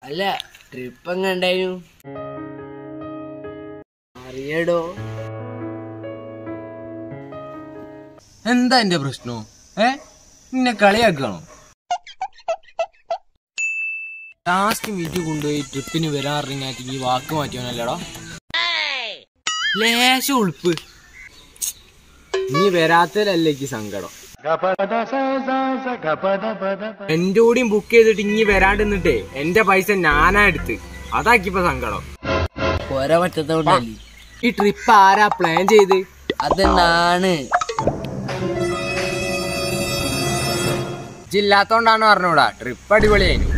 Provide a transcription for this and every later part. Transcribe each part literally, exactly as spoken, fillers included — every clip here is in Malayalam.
അല്ല ട്രിപ്പ് എങ്ങനെ ഉണ്ടായിരുന്നു? അറിയടോ. എന്താ എന്റെ പ്രശ്നോ? ഏ നിന്നെ കളിയാക്കണോ? ലാസ്റ്റ് മീറ്റ് കൊണ്ടുപോയി ട്രിപ്പിന് വരാറിങ്ങാറ്റി ഈ വാക്ക് മാറ്റിയോന്നല്ലടാ. ലേശം ഉൾപ്പ്. നീ വരാത്തതിലല്ലേക്ക് സങ്കടം. എന്റെ കൂടിയും ബുക്ക് ചെയ്തിട്ട് ഇനി വരാണ്ടിന്നിട്ടേ എന്റെ പൈസ ഞാനാ എടുത്ത്. അതാക്കിപ്പോ സങ്കടം. പോരാ പറ്റത്തോണ്ടല്ലേ. ഈ ട്രിപ്പ് ആരാ പ്ലാൻ ചെയ്ത്? അതെന്നാണ് ഇല്ലാത്തോണ്ടാണ് പറഞ്ഞൂടാ. ട്രിപ്പ് അടിപൊളിയായിരുന്നു.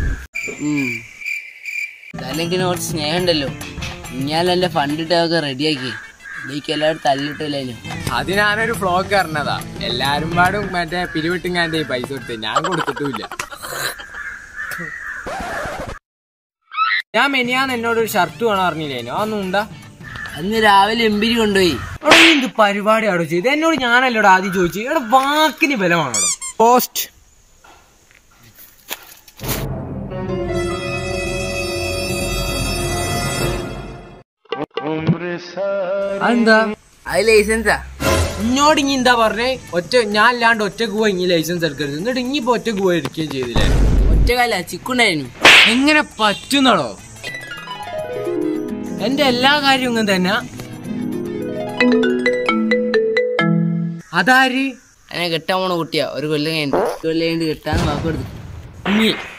അല്ലെങ്കിൽ കുറച്ച് സ്നേഹം ഉണ്ടല്ലോ. ഇങ്ങാലെന്റെ ഫണ്ട് ഇട്ടൊക്കെ റെഡിയാക്കി എനിക്ക് എല്ലാവരും തല്ലിട്ടില്ലായിരുന്നു. അത് ഞാനൊരു ഫ്ലോക്ക് അറിഞ്ഞതാ. എല്ലാരും പാടും മറ്റേ പിരിവിട്ടിങ്ങാന്റെ പൈസ കൊടുത്ത് ഞാൻ കൊടുത്തിട്ടുമില്ല. ഞാൻ മെനിയാന്ന് എന്നോടൊരു ഷർട്ട് വേണം അറിഞ്ഞില്ലേനോ? അതൊന്നും ഉണ്ടാ? അന്ന് രാവിലെ എമ്പിരി കൊണ്ടുപോയി. അവിടെ എന്ത് പരിപാടി അവിടെ ചെയ്ത്? എന്നോട് ഞാനല്ലോട് ആദ്യം ചോദിച്ചു. ഇവിടെ വാക്കിന് ബലമാണോ? പോസ്റ്റ് അതെന്താ? അത് ലൈസൻസാ. ഇങ്ങോട്ട് ഇനി എന്താ പറഞ്ഞേ? ഒറ്റ ഞാൻ അല്ലാണ്ട് ഒറ്റക്ക് പോയി ഇനി ലൈസൻസ് എടുക്കരുത്. എന്നിട്ട് ഇനിയിപ്പോ ഒറ്റക്ക് പോയി എടുക്കുകയും ചെയ്തില്ലേ? ഒറ്റക്കാല ചിക്കുണ്ടായിരുന്നു. എങ്ങനെ പറ്റുന്നടോ? എന്റെ എല്ലാ കാര്യവും ഇങ്ങനെ തന്നെ. അതാര്? അതിനെ കെട്ടാൻ പോണ കുട്ടിയാ. ഒരു കൊല്ലം കഴിഞ്ഞിട്ട് കൊല്ലം കഴിഞ്ഞിട്ട് കെട്ടാൻ വാക്ക് കൊടുത്തു. ഇനി